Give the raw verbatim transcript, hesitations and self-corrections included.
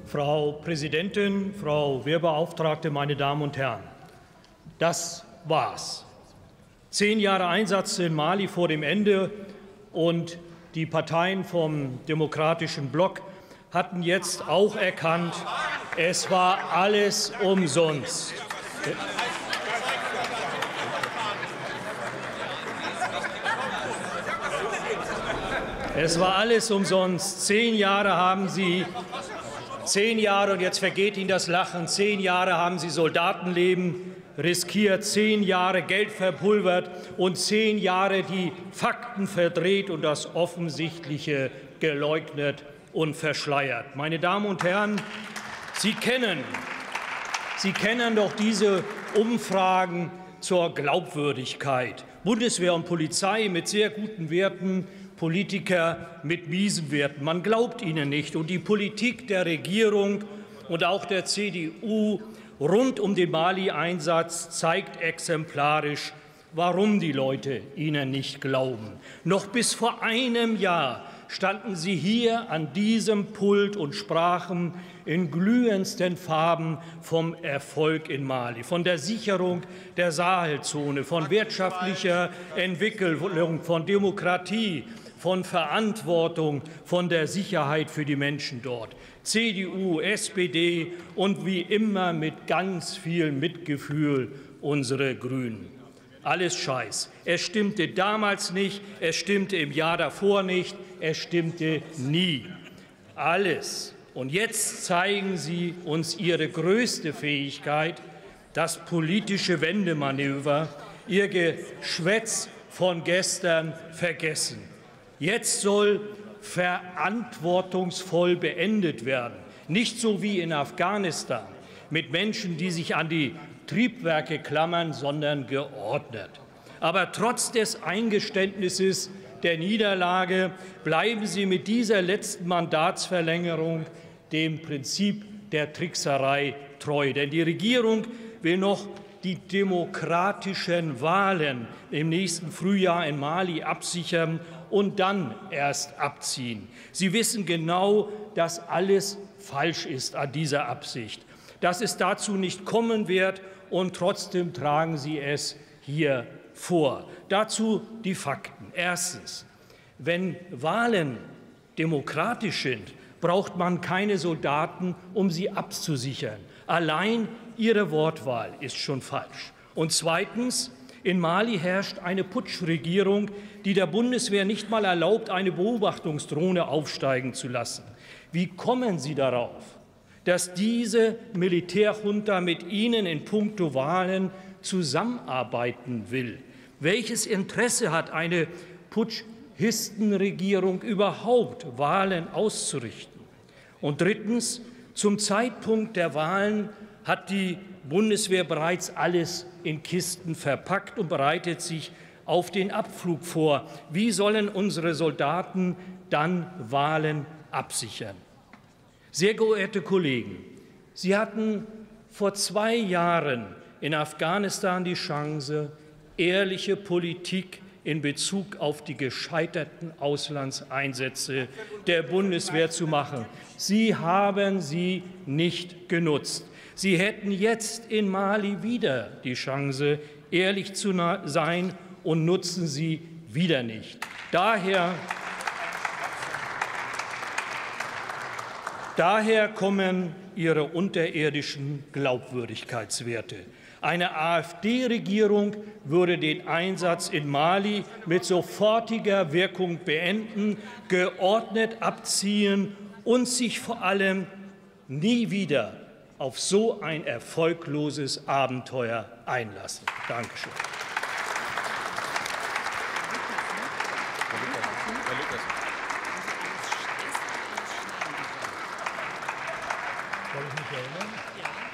Frau Präsidentin, Frau Wehrbeauftragte, meine Damen und Herren! Das war's. Zehn Jahre Einsatz in Mali vor dem Ende, und die Parteien vom Demokratischen Block hatten jetzt auch erkannt, es war alles umsonst. Es war alles umsonst. Zehn Jahre haben Sie Zehn Jahre, und jetzt vergeht Ihnen das Lachen, zehn Jahre haben Sie Soldatenleben riskiert, zehn Jahre Geld verpulvert und zehn Jahre die Fakten verdreht und das Offensichtliche geleugnet und verschleiert. Meine Damen und Herren, Sie kennen, Sie kennen doch diese Umfragen zur Glaubwürdigkeit. Bundeswehr und Polizei mit sehr guten Werten, Politiker mit miesen Werten. Man glaubt ihnen nicht. Und die Politik der Regierung und auch der C D U rund um den Mali-Einsatz zeigt exemplarisch, warum die Leute ihnen nicht glauben. Noch bis vor einem Jahr standen Sie hier an diesem Pult und sprachen in glühendsten Farben vom Erfolg in Mali, von der Sicherung der Sahelzone, von wirtschaftlicher Entwicklung, von Demokratie, von Verantwortung, von der Sicherheit für die Menschen dort. C D U, S P D und wie immer mit ganz viel Mitgefühl unsere Grünen. Alles Scheiß. Es stimmte damals nicht, es stimmte im Jahr davor nicht, es stimmte nie. Alles. Und jetzt zeigen Sie uns Ihre größte Fähigkeit, das politische Wendemanöver, Ihr Geschwätz von gestern vergessen. Jetzt soll verantwortungsvoll beendet werden, nicht so wie in Afghanistan mit Menschen, die sich an die Triebwerke klammern, sondern geordnet. Aber trotz des Eingeständnisses der Niederlage bleiben Sie mit dieser letzten Mandatsverlängerung dem Prinzip der Trickserei treu. Denn die Regierung will noch die demokratischen Wahlen im nächsten Frühjahr in Mali absichern und dann erst abziehen. Sie wissen genau, dass alles falsch ist an dieser Absicht, dass es dazu nicht kommen wird, und trotzdem tragen Sie es hier vor. Dazu die Fakten. Erstens. Wenn Wahlen demokratisch sind, braucht man keine Soldaten, um sie abzusichern. Allein Ihre Wortwahl ist schon falsch. Und zweitens. In Mali herrscht eine Putschregierung, die der Bundeswehr nicht mal erlaubt, eine Beobachtungsdrohne aufsteigen zu lassen. Wie kommen Sie darauf, dass diese Militärjunta mit Ihnen in puncto Wahlen zusammenarbeiten will? Welches Interesse hat eine Putschhistenregierung überhaupt, Wahlen auszurichten? Und drittens, zum Zeitpunkt der Wahlen hat die Bundeswehr bereits alles in Kisten verpackt und bereitet sich auf den Abflug vor. Wie sollen unsere Soldaten dann Wahlen absichern? Sehr geehrte Kollegen, Sie hatten vor zwei Jahren in Afghanistan die Chance, ehrliche Politik in Bezug auf die gescheiterten Auslandseinsätze der Bundeswehr zu machen. Sie haben sie nicht genutzt. Sie hätten jetzt in Mali wieder die Chance, ehrlich zu sein, und nutzen sie wieder nicht. Daher, daher kommen Ihre unterirdischen Glaubwürdigkeitswerte. Eine AfD-Regierung würde den Einsatz in Mali mit sofortiger Wirkung beenden, geordnet abziehen und sich vor allem nie wieder auf so ein erfolgloses Abenteuer einlassen. Dankeschön. Soll ich mich erinnern? Ja.